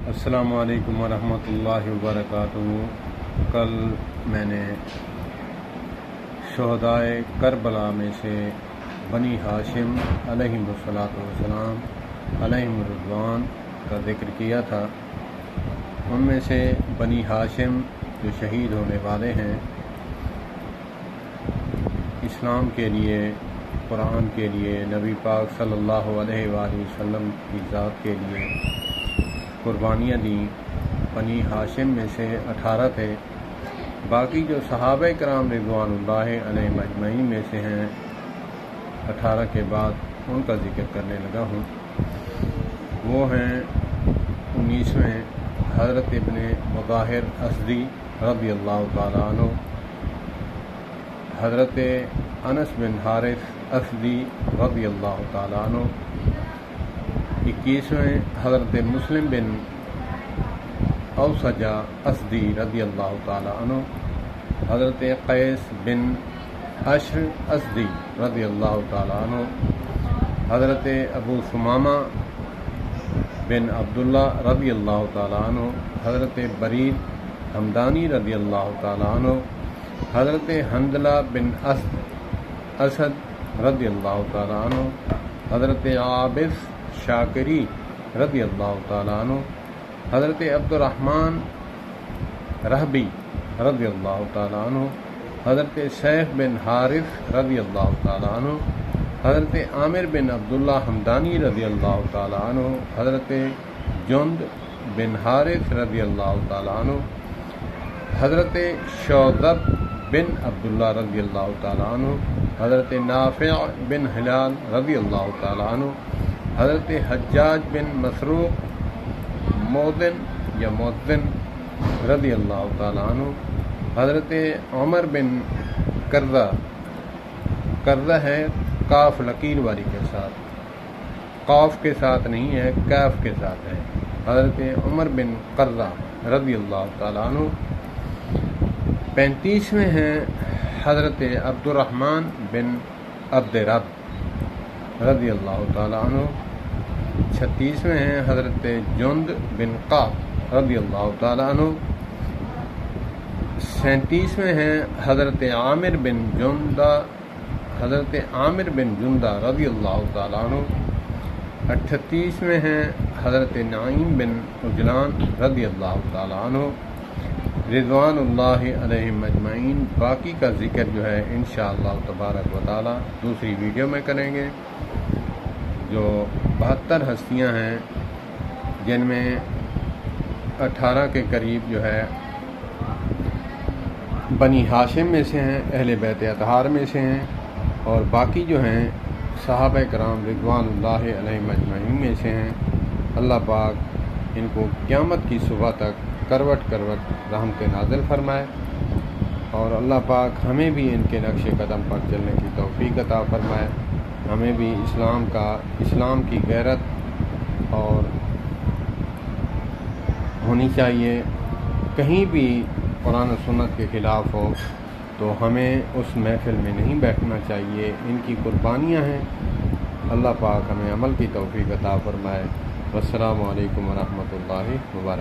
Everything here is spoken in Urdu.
السلام علیکم ورحمۃ اللہ وبرکاتہ۔ کل میں نے شہدائے کربلا میں سے بنی ہاشم علیہم الصلاۃ والسلام علیہم الرضوان کا ذکر کیا تھا۔ ان میں سے بنی ہاشم جو شہید ہونے والے ہیں، اسلام کے لیے، قرآن کے لیے، نبی پاک صلی اللہ علیہ وآلہ وسلم کی ذات کے لیے قربانیاں دیں، بنی ہاشم میں سے 18 تھے۔ باقی جو صحابہ کرام رضوان اللہ علیہم اجمعین میں سے ہیں، 18 کے بعد ان کا ذکر کرنے لگا ہوں۔ وہ ہیں 19ویں حضرت ابن مظاہر اسدی رضی اللہ تعالیٰ عنہ، حضرت انس بن حارث اسدی رضی اللہ تعالیٰ عنہ، 21ویں حضرت مسلم بن اوسجہ اسدی رضی اللہ تعالیٰ عنہ، حضرت قیس بن عشر اسدی رضی اللہ تعالیٰ عنہ، حضرت ابو ثمامہ بن عبداللہ رضی اللہ تعالیٰ عنہ، حضرت برید حمدانی رضی اللہ تعالیٰ عنہ، حضرت حنظلہ بن اسد رضی اللہ تعالیٰ عنہ، حضرت عابس شاکری رضی اللہ تعالیٰ عنہ، حضرت عبد الرحمن رہبی رضی اللہ تعالیٰ عنہ، حضرت سیف بن حارث رضی اللہ تعالیٰ عنہ، حضرت عامر بن عبداللہ حمدانی رضی اللہ تعالیٰ عنہ، حضرت جند بن حارث رضی اللہ تعالیٰ عنہ، حضرت شوذب بن عبداللہ رضی اللہ تعالیٰ عنہ، حضرت نافع بن ہلال رضی اللہ تعالیٰ عنہ، حضرت حجاج بن مسروق مؤذن رضی اللہ تعالیٰ عنہ، حضرت عمر بن کرزہ ہے کاف لکیر والی کے ساتھ، قاف کے ساتھ نہیں ہے، کاف کے ساتھ ہے، حضرت عمر بن کرزہ رضی اللہ تعالیٰ عنہ۔ 35ویں ہیں حضرت عبد الرحمن بن عبد رب رضی اللہ تعالیٰ عنہ۔ 36ویں ہیں حضرت جند بن قعب رضی اللہ تعالیٰ عنہ۔ 37ویں ہیں حضرت عامر بن جندہ رضی اللہ تعالیٰ عنہ۔ 38ویں ہیں حضرت نعیم بن عجلان رضی اللہ تعالیٰ عنہ، رضوان اللہ علیہم اجمعین۔ باقی کا ذکر جو ہے انشاءاللہ تبارک و تعالی دوسری ویڈیو میں کریں گے۔ جو 72 ہستیاں ہیں، جن میں 18 کے قریب جو ہے بنی ہاشم میں سے ہیں، اہل بیت اطہار میں سے ہیں، اور باقی جو ہیں صحابہ کرام رضوان اللہ علیہم اجمعین میں سے ہیں۔ اللہ پاک ان کو قیامت کی صبح تک کروٹ رحمت نازل فرمائے، اور اللہ پاک ہمیں بھی ان کے نقش قدم پر چلنے کی توفیق عطا فرمائے۔ ہمیں بھی اسلام کی غیرت اور ہونی چاہیے۔ کہیں بھی قرآن و سنت کے خلاف ہو تو ہمیں اس محفل میں نہیں بیٹھنا چاہیے۔ ان کی قربانیاں ہیں، اللہ پاک ہمیں عمل کی توفیق عطا فرمائے۔ والسلام علیکم ورحمۃ اللہ وبرکاتہ۔